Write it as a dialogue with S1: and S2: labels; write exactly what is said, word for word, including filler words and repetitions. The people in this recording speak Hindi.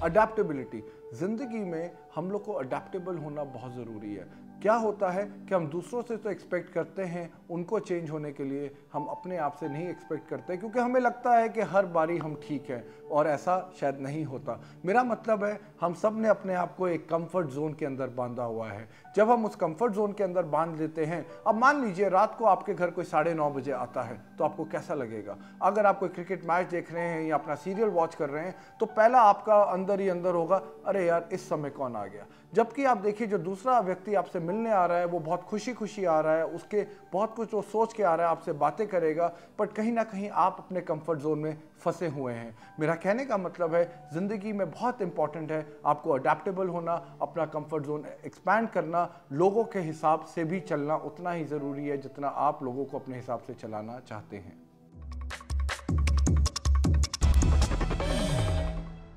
S1: अडेप्टेबिलिटी, ज़िंदगी में हम लोग को अडेप्टेबल होना बहुत ज़रूरी है। क्या होता है कि हम दूसरों से तो एक्सपेक्ट करते हैं उनको चेंज होने के लिए, हम अपने आप से नहीं एक्सपेक्ट करते, क्योंकि हमें लगता है कि हर बारी हम ठीक हैं, और ऐसा शायद नहीं होता। मेरा मतलब है हम सब ने अपने आप को एक कंफर्ट जोन के अंदर बांधा हुआ है। जब हम उस कंफर्ट जोन के अंदर बांध लेते हैं, अब मान लीजिए रात को आपके घर कोई साढ़े नौ बजे आता है, तो आपको कैसा लगेगा? अगर आप कोई क्रिकेट मैच देख रहे हैं या अपना सीरियल वॉच कर रहे हैं, तो पहला आपका अंदर ही अंदर होगा, अरे यार इस समय कौन आ गया। जबकि आप देखिए जो दूसरा व्यक्ति आपसे मिलने आ रहा है वो बहुत खुशी खुशी आ रहा है, उसके बहुत कुछ वो सोच के आ रहा है, आपसे बातें करेगा, बट कहीं ना कहीं आप अपने कंफर्ट जोन में फंसे हुए हैं। मेरा कहने का मतलब है ज़िंदगी में बहुत इंपॉर्टेंट है आपको अडेप्टेबल होना, अपना कंफर्ट जोन एक्सपैंड करना, लोगों के हिसाब से भी चलना उतना ही ज़रूरी है जितना आप लोगों को अपने हिसाब से चलाना चाहते हैं।